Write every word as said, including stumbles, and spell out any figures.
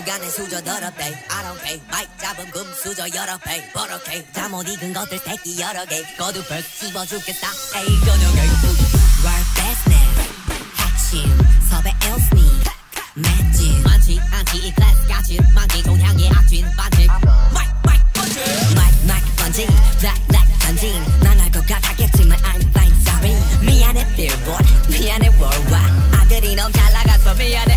시간에 수저 더럽대 I don't pay 마이크 잡은 금 수저 여러 배 버럭해 잠못 익은 것들 새끼 여러 개 거두벌 씹어 죽겠다 에이 저녁에 Work business 핵심 섭외 일스니 맷진 많지 않지 이 클래스 같이 많기 동향의 악진 반칙 마이크 마이크 번지 마이크 마이크 번지 블랙 블랙 전진 난 알 것 같았겠지만 I'm fine sorry 미안해 billboard 미안해 worldwide 아들이 너무 잘 나가서 미안해